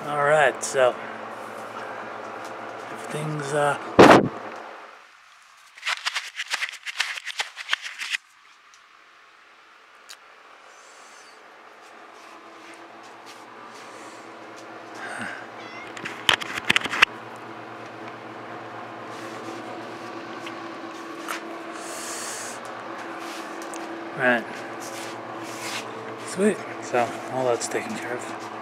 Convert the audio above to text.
Alright, so everything's right. Sweet. So all that's taken care of.